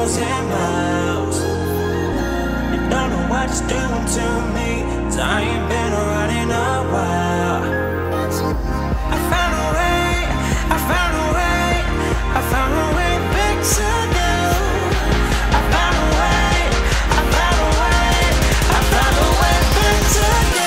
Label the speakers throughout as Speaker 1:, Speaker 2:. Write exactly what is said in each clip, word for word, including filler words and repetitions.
Speaker 1: miles and miles. You don't know what it's doing to me, 'cause I ain't been around in a while. I found a way, I found a way, I found a way back to you. I found a way, I found a way, I found a way back to you.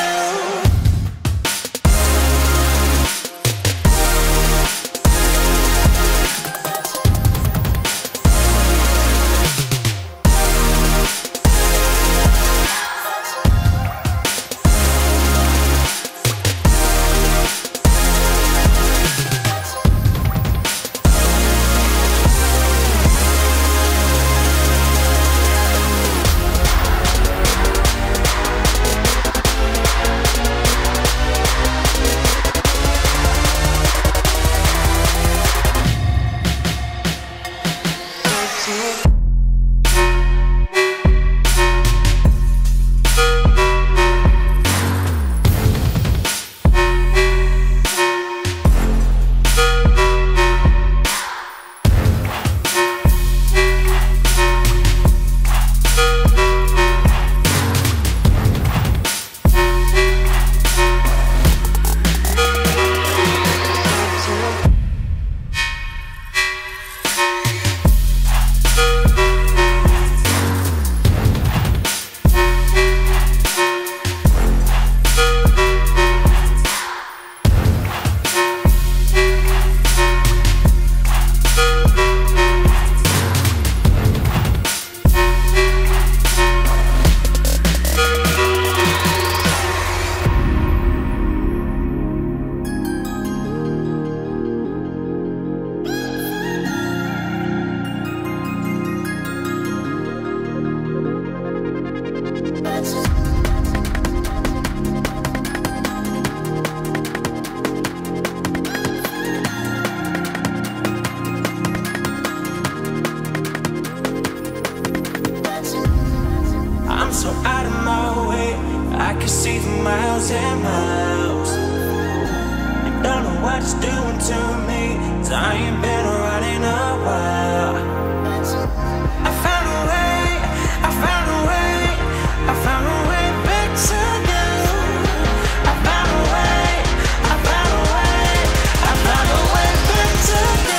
Speaker 1: I'm so out of my way, I can see for miles and miles. You don't know what it's doing to me, 'cause I ain't been around in a while. I found a way, I found a way, I found a way back to you. I found a way, I found a way, I found a way back to you.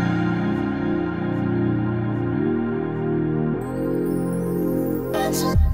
Speaker 2: That's